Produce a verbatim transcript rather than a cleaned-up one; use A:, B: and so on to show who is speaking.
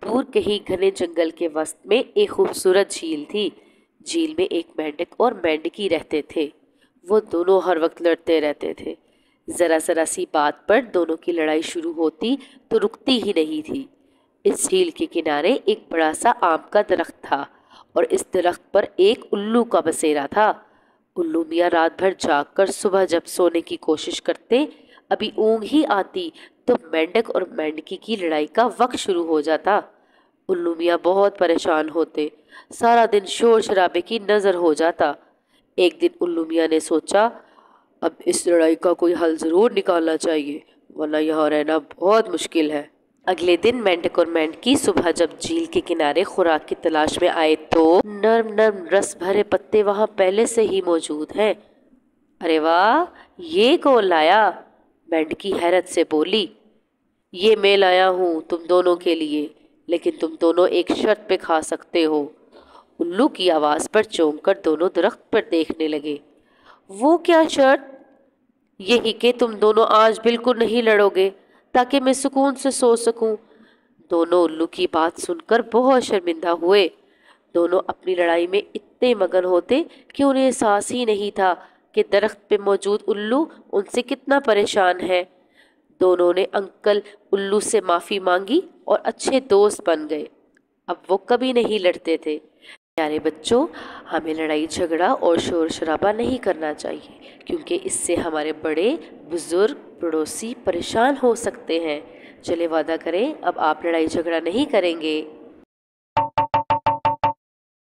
A: दूर कहीं घने जंगल के वसत में एक खूबसूरत झील थी। झील में एक मेंढक और मेंढकी रहते थे। वो दोनों हर वक्त लड़ते रहते थे। जरा जरा सी बात पर दोनों की लड़ाई शुरू होती तो रुकती ही नहीं थी। इस झील के किनारे एक बड़ा सा आम का दरख्त था और इस दरख्त पर एक उल्लू का बसेरा था। उल्लू मियाँ रात भर जागकर सुबह जब सोने की कोशिश करते, अभी ऊँग ही आती तो मेंढक और मेंढकी की लड़ाई का वक्त शुरू हो जाता। उल्लू मियाँ बहुत परेशान होते। सारा दिन शोर शराबे की नज़र हो जाता। एक दिन उल्लू मियाँ ने सोचा, अब इस लड़ाई का कोई हल ज़रूर निकालना चाहिए, वरना यहाँ रहना बहुत मुश्किल है। अगले दिन मेंढक और मेंढकी सुबह जब झील के किनारे खुराक की तलाश में आए तो नर्म नर्म रस भरे पत्ते वहां पहले से ही मौजूद हैं। अरे वाह, ये कौन लाया? मेंढकी हैरत से बोली। ये मैं लाया हूँ तुम दोनों के लिए, लेकिन तुम दोनों एक शर्त पे खा सकते हो। उल्लू की आवाज़ पर चौंक कर दोनों दरख्त पर देखने लगे। वो क्या शर्त? यही कि तुम दोनों आज बिल्कुल नहीं लड़ोगे, ताकि मैं सुकून से सो सकूं। दोनों उल्लू की बात सुनकर बहुत शर्मिंदा हुए। दोनों अपनी लड़ाई में इतने मगन होते कि उन्हें एहसास ही नहीं था कि दरख्त पे मौजूद उल्लू उनसे कितना परेशान है। दोनों ने अंकल उल्लू से माफ़ी मांगी और अच्छे दोस्त बन गए। अब वो कभी नहीं लड़ते थे। प्यारे बच्चों, हमें लड़ाई झगड़ा और शोर शराबा नहीं करना चाहिए, क्योंकि इससे हमारे बड़े बुजुर्ग पड़ोसी परेशान हो सकते हैं। चले वादा करें, अब आप लड़ाई झगड़ा नहीं करेंगे।